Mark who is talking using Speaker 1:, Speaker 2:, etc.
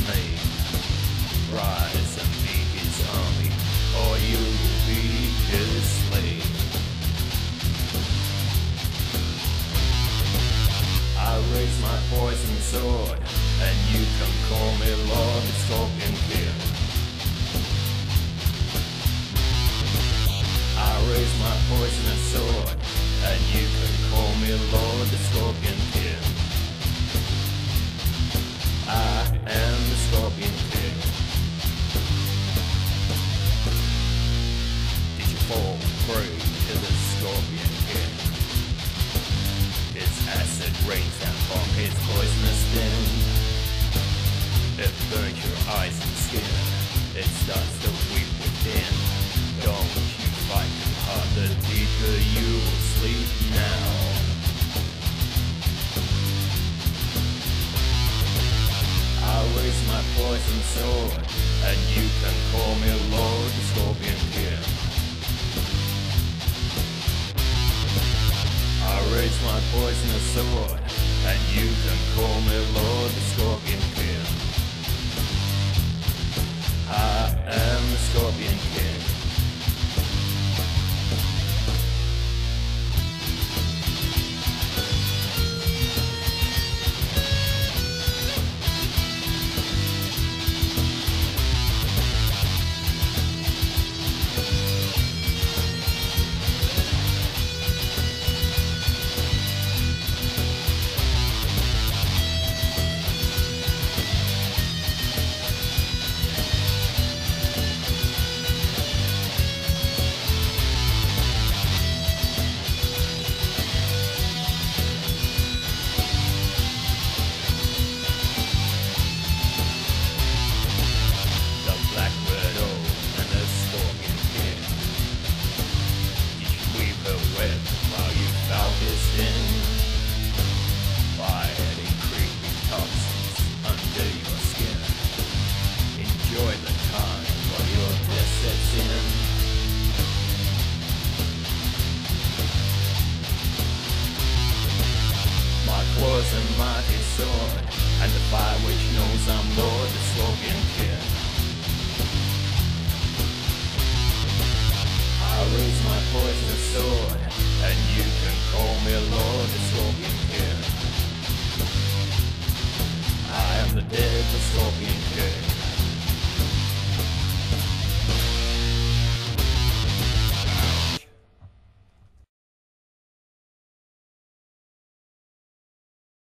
Speaker 1: name. Rise and be his army, or you will be his slave. I raise my poison sword, and you can call me Lord the Scorpion King. I raise my poisonous sword, and you can call me Lord the Scorpion King. I am the Scorpion King. Did you fall prey to the Scorpion King? His acid rains down from his poisonous sting. It burns your eyes and skin. It starts to weep within. Don't you fight too hard, the deeper you will sleep now. I raise my poison sword, and you can call me Lord the Scorpion King. I raise my poisonous sword, and you can call me Lord the Scorpion King. I am the Scorpion King. Was a mighty sword, and the fire which knows I'm Lord the Scorpion King. I raise my poisonous sword, and you can call me Lord the Scorpion King. I am the deadly Scorpion King.